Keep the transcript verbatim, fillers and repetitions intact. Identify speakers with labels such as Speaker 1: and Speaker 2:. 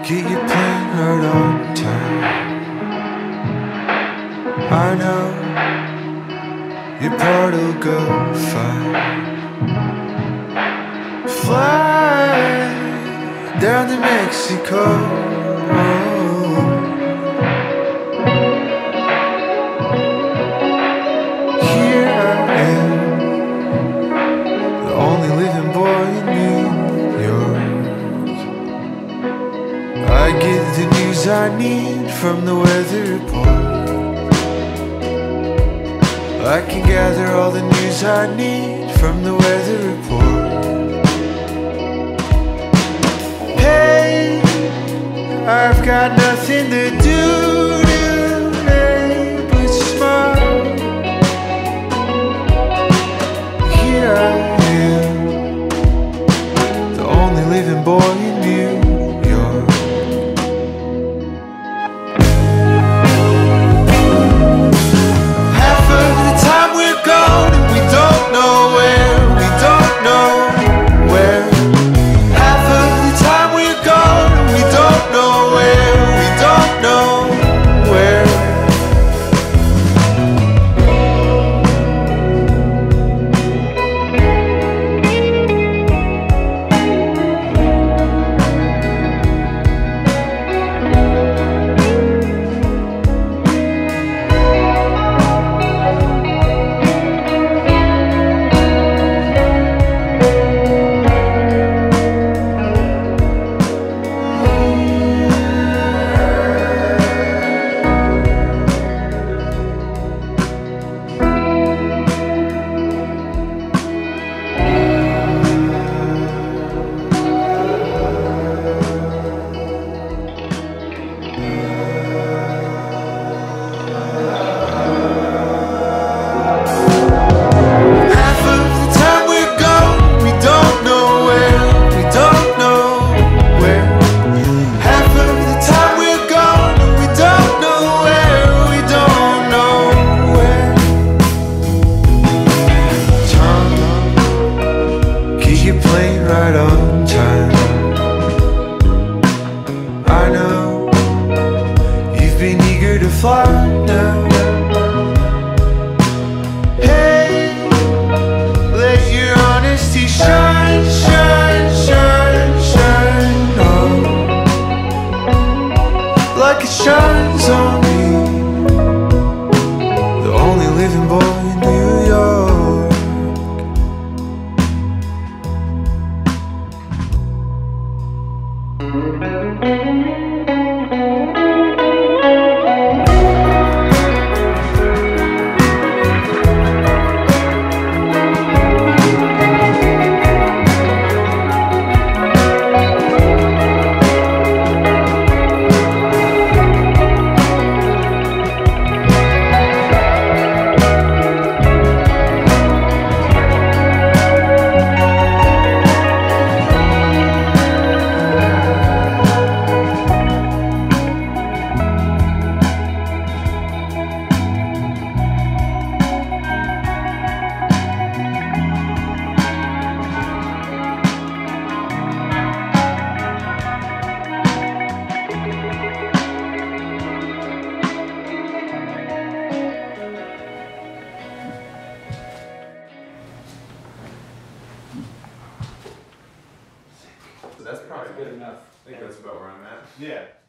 Speaker 1: get your plane right on time. I know your part will go fine. Fly down to Mexico. Here I am, the only living boy in New York. I get the news I need from the weather report. I can gather all the news I need from the weather report. Hey, I've got nothing to do today but smile. Here I am, the only living boy in New York. Half of the time we're gone and we don't know where, we don't know where. Half of the time we're gone and we don't know where, we don't know where. Right on time. I know you've been eager to fly now. Hey, let your honesty shine, shine, shine, shine on, like it shines on me, the only living boy in New York.
Speaker 2: That's probably good enough. I think that's about where I'm at.
Speaker 3: Yeah.